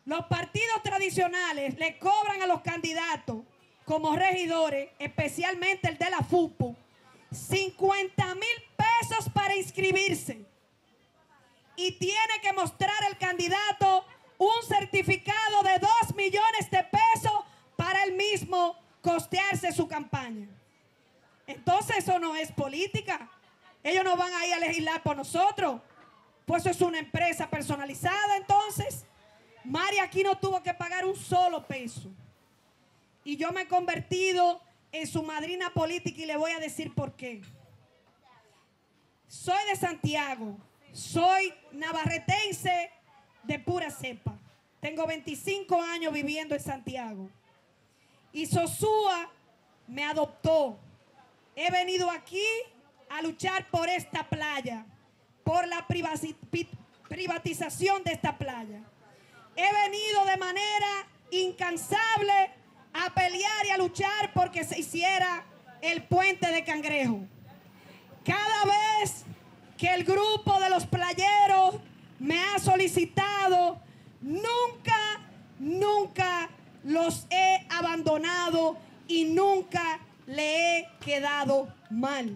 Los partidos tradicionales le cobran a los candidatos como regidores, especialmente el de la FUPU, 50,000 pesos para inscribirse. Y tiene que mostrar el candidato un certificado de 2 millones de pesos para él mismo costearse su campaña. Entonces eso no es política. Ellos no van a ir a legislar por nosotros. Pues eso es una empresa personalizada. Entonces, Mari aquí no tuvo que pagar un solo peso. Y yo me he convertido en su madrina política y le voy a decir por qué. Soy de Santiago, soy navarretense de pura cepa. Tengo 25 años viviendo en Santiago. Y Sosúa me adoptó. He venido aquí a luchar por esta playa, por la privatización de esta playa. He venido de manera incansable a pelear y a luchar porque se hiciera el puente de Cangrejo. Cada vez que el grupo de los playeros me ha solicitado, nunca los he abandonado y nunca le he quedado mal.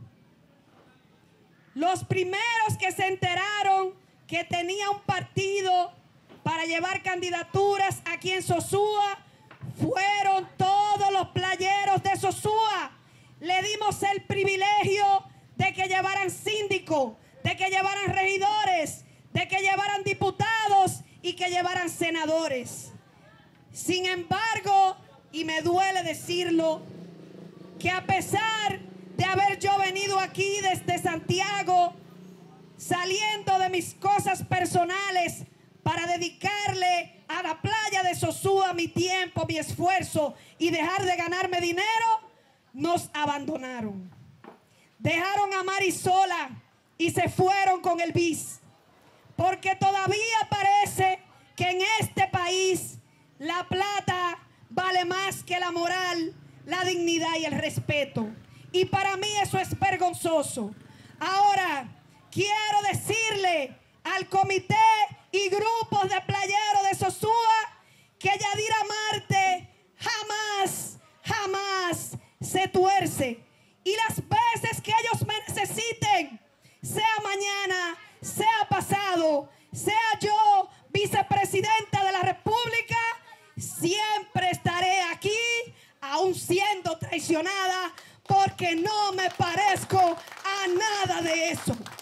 Los primeros que se enteraron que tenía un partido para llevar candidaturas aquí en Sosúa fueron todos los playeros de Sosúa. Le dimos el privilegio de que llevaran síndicos, de que llevaran regidores, de que llevaran diputados y que llevaran senadores. Sin embargo, y me duele decirlo, que a pesar de haber yo venido aquí desde Santiago, saliendo de mis cosas personales para dedicarle a la playa de Sosúa mi tiempo, mi esfuerzo y dejar de ganarme dinero, nos abandonaron. Dejaron a Mari sola y se fueron con el BIS. Porque todavía parece que en este país la plata vale más que la moral, la dignidad y el respeto. Y para mí eso es vergonzoso. Ahora, quiero decirle al comité y grupos de playeros de Sosúa que Yadira Marte jamás se tuerce. Y las veces que ellos me necesiten, sea mañana, sea pasado, sea yo vicepresidenta de la República, siempre estaré aquí, aún siendo traicionada, porque no me parezco a nada de eso.